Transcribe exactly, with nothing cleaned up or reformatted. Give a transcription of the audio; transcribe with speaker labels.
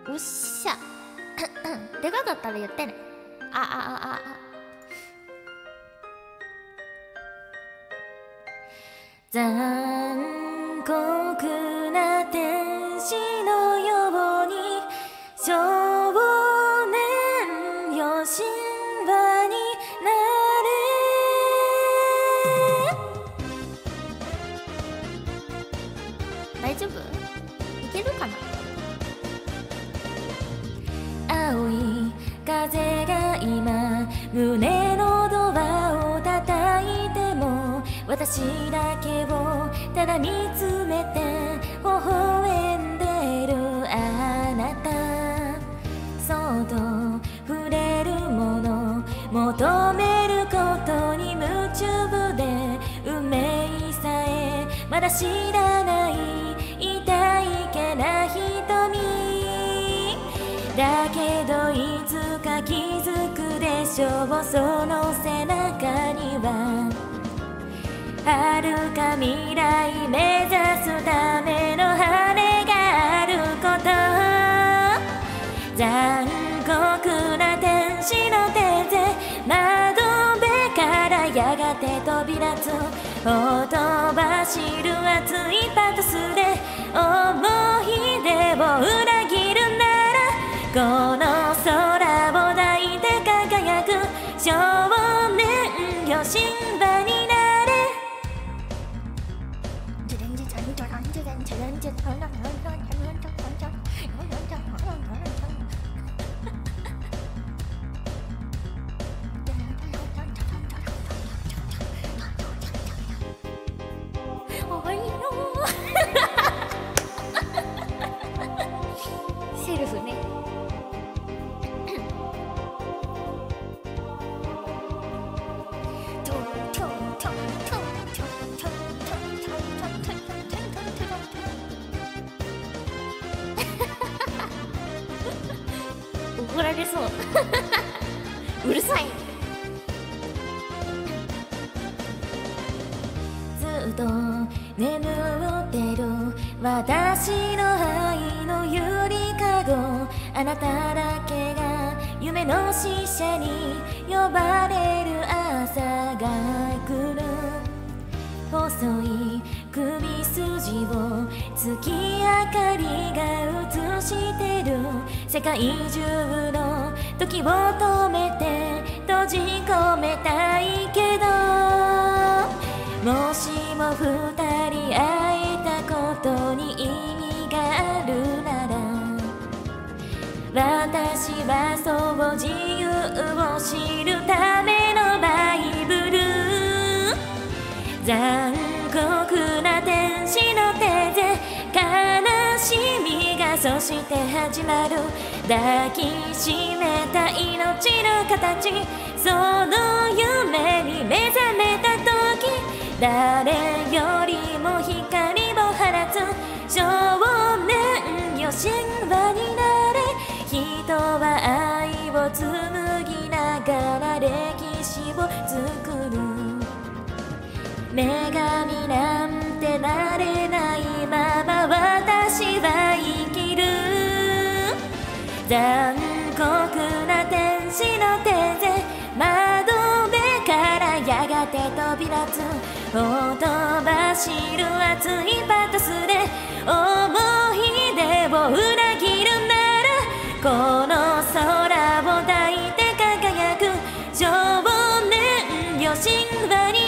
Speaker 1: うっしゃでかかったら言ってね。ああああ残酷な天使のように少年よ神話になれ。大丈夫？いけるかな？青い風が今胸のドアを叩いても私だけをただ見つめて微笑んでるあなた。そっと触れるもの求めることに夢中で運命さえまだ知らない痛いけな瞳だけどいつか気づくでしょう。その背中には遥か未来目指すための羽があること。残酷な天使の手で窓辺からやがて飛び立つほとばしる熱いパトスで思い出を裏切るならこの空を抱いて輝く少年よ神話になれ。おいよセルフね。怒られそううるさい。ずっと眠ってる私の愛のゆりかごあなただけが夢の使者に呼ばれる朝が来る。細い首筋を月明かりが映してる世界中の時を止めて閉じ込めたいけどもしも二人会えたことに意味があるなら私はそう自由を知るためのバイブル。残酷な天使の手で悲しみがそして始まる抱きしめた命の形その夢に目覚めた時誰よりも光を放つ少年よ神話になれ。人は愛を紡ぎながら歴史を作る女神なんてなれないまま私は生きる。残酷な天使の手で窓辺からやがて飛び立つほとばしる熱いパトスで思い出を裏切るならこの空を抱いて輝く少年よ神話に